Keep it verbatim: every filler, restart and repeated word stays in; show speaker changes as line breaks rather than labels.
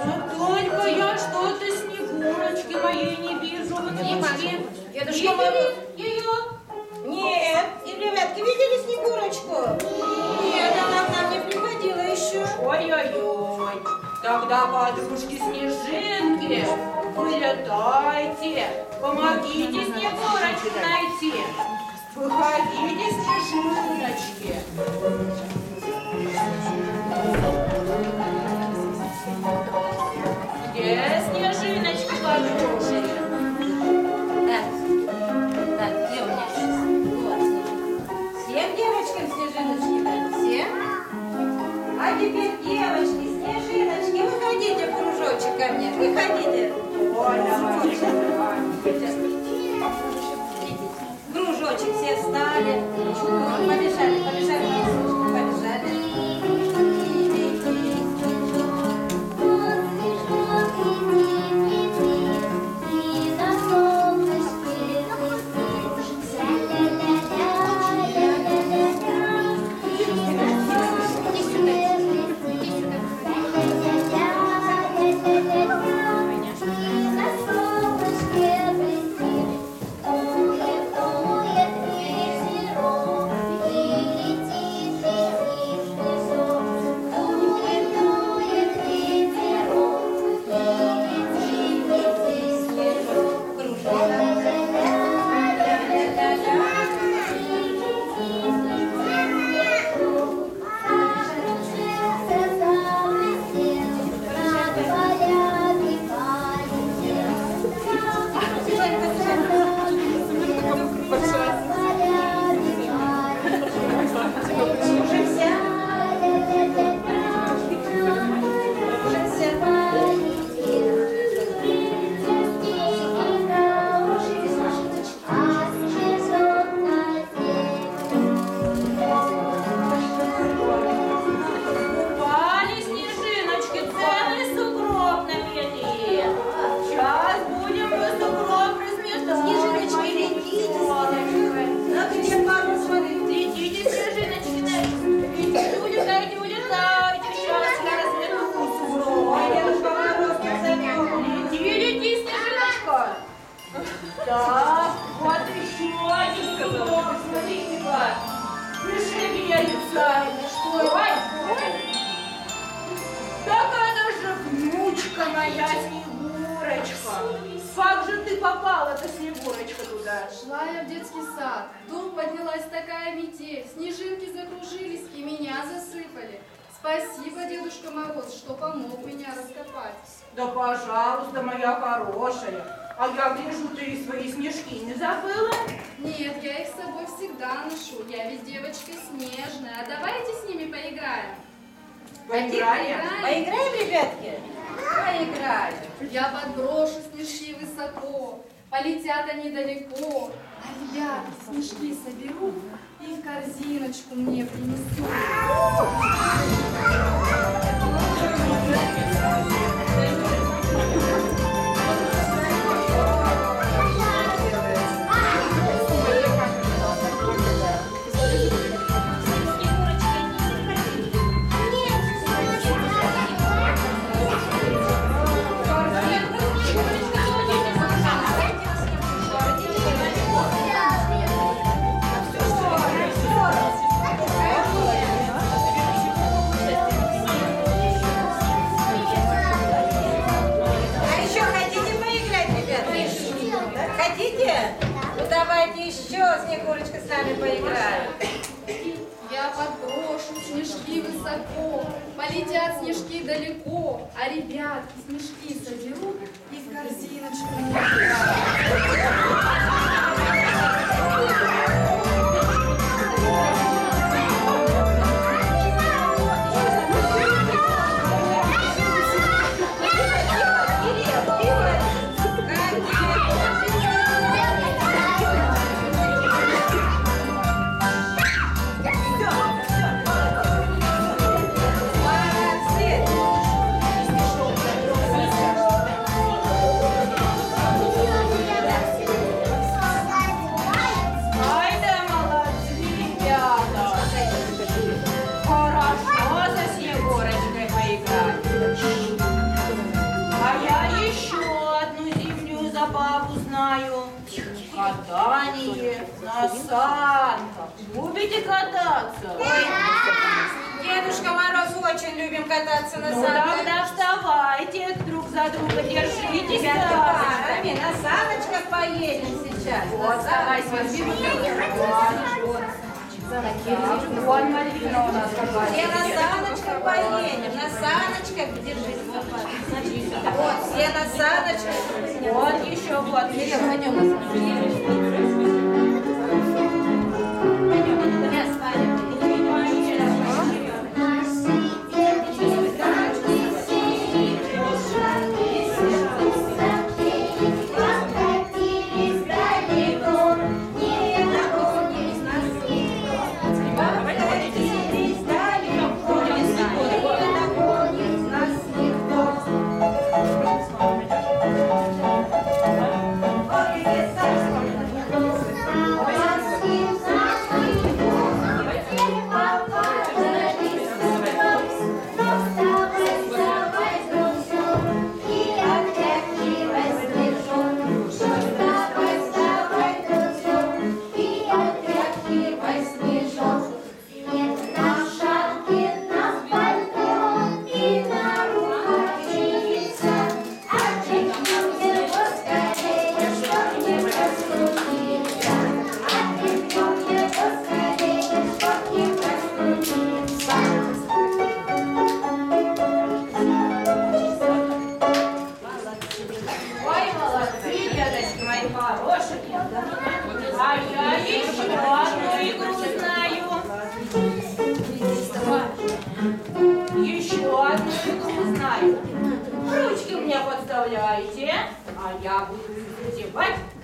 Только я что-то Снегурочки моей не вижу. Димочки,
Дедушка Мороз.
ее?
Нет. И, ребятки, видели Снегурочку? Нет, она к нам не приходила еще.
Ой-ой-ой. Тогда, подружки Снежинки, вылетайте, помогите Снегурочку найти. Выходите, Снежиночки. Где Снежиночка, подружки?
Так, так, где у меня сейчас? Вот, всем девочкам Снежиночки дать? Всем? А теперь, девочки, Снежиночки, выходите в кружочек ко мне, выходите.
Ой, давай,
Кружочек все встали. Побежали, побежали, побежали.
Так, вот еще один кусок, смотрите-ка, шевелится. Что? Ой, так это же внучка моя Снегурочка. Как же ты попала-то, Снегурочка, туда?
Шла я в детский сад. Вдруг поднялась такая метель. Снежинки закружились и меня засыпали. Спасибо, Дедушка Мороз, что помог меня раскопать.
Да, пожалуйста, моя хорошая. А я гляжу, ты свои снежки не забыла?
Нет, я их с собой всегда ношу. Я ведь девочка снежная. А давайте с ними поиграем.
Поиграем?
Поиграем, ребятки? Поиграем.
Я подброшу снежки высоко, полетят они далеко. А ребята снежки соберу и в корзиночку мне принесу.
Давайте еще, Снегурочка, с нами поиграем.
Я подброшу снежки высоко, полетят снежки далеко, а ребятки снежки соберут и в корзиночку мне
знаю. Катание на санках. Любите кататься?
Ой, Дедушка Мороз, очень любим кататься на
Ну
санках.
тогда вставайте, друг за друга держитесь.
Ребята,
да.
парами на саночках поедем сейчас.
Вот,
На
давай,
саночках.
возьми. Вон Мальвина у нас какая.
Все на саночках поедем, на саночках держись, папа. Вот, все на саночках.
Вот еще, вот.
Кирилл, пойдем на саночках. Пойдем, я с вами.
Ой, молодцы, деточки мои хорошие. А я еще одну игру знаю. Еще одну игру знаю. Ручки мне подставляете, а я буду задевать